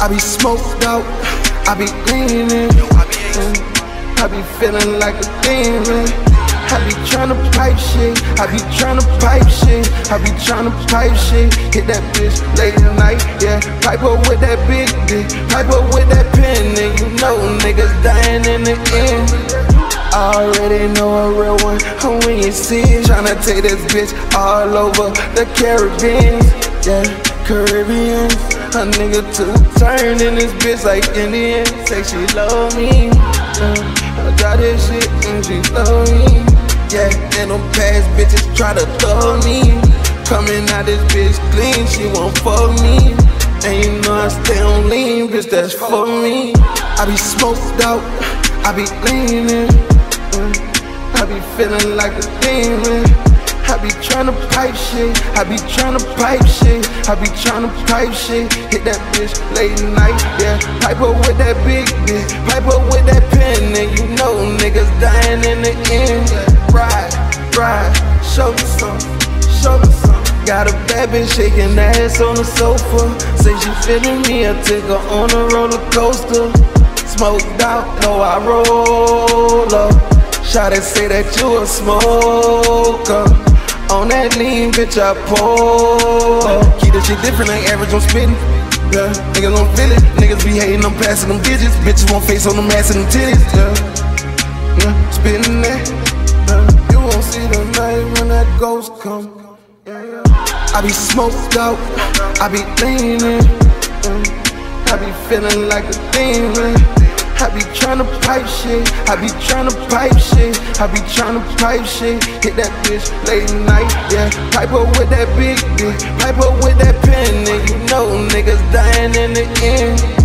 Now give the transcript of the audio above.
I be smoked out, I be leaning, I be feeling like a demon. I be tryna pipe shit, I be tryna pipe shit, I be tryna pipe shit. Hit that bitch late at night, yeah. Pipe up with that big dick, pipe up with that pen, and you know niggas dying in the end. I already know a real one when you see it. Tryna take this bitch all over the Caribbean, yeah, Caribbean. A nigga too turn in this bitch like Indian. Say she love me, I got this shit and she love me. Yeah, and them past bitches try to thug me. Coming out this bitch clean, she won't fuck me. And you know I stay on lean, bitch, that's for me. I be smoked out, I be leaning, I be feeling like a demon. I be tryna pipe shit, I be tryna pipe shit, I be tryna pipe shit. Hit that bitch late at night, yeah. Pipe up with that big dick, pipe up with that pen, and you know niggas dying in the end. Ride, ride, show me some, show me some. Got a bad bitch shaking ass on the sofa. Say she feeling me, I take her on a roller coaster. Smoked out, know I roll up. Shawty say that you a smoker. On that lean, bitch, I pour. Keep that shit different, ain't average, I'm spittin'. Yeah, niggas don't feel it. Niggas be hating, I'm passing them digits. Bitches want face on them ass and them titties. Yeah, spittin' that. You won't see the night when that ghost come. I be smoked out, I be leaning, I be feeling like a demon. I be tryna pipe shit, I be tryna pipe shit, I be tryna pipe shit. Hit that bitch late at night, yeah. Pipe up with that big dick, pipe up with that pen, and you know niggas dying in the end.